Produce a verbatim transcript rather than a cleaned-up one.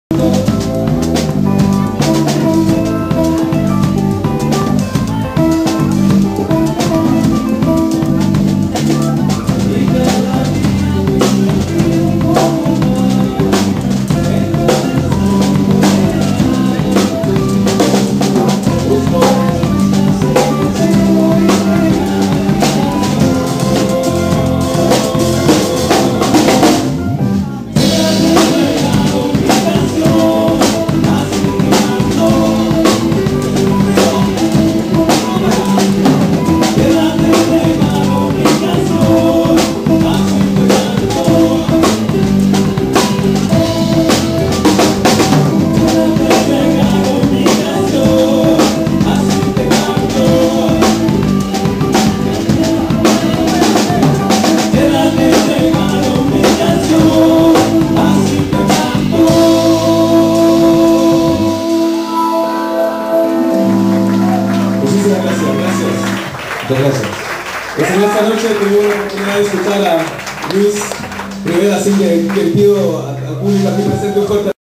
Muchas gracias. Pues en esta noche tuvimos la oportunidad de escuchar a Luis Rivera, así que, que pido al público aquí presente un fuerte